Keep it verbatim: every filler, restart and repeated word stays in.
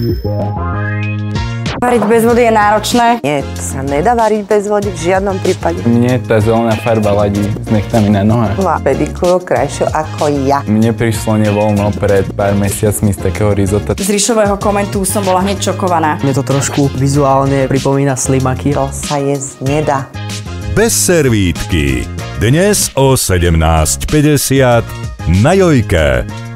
Variť bez vody je náročné. Nie, to sa nedá variť bez vody v žiadnom prípade. Mne tá zelená farba ladí s nechtami na nohách. Má pedikúru krajšiu ako ja. Mne prišlo nevoľno pred pár mesiacmi z takého risota. Z rišového komentu som bola hneď šokovaná. Mne to trošku vizuálne pripomína slimaky. To sa jesť nedá. Bez servítky. Dnes o sedemnásť päťdesiat na Jojke.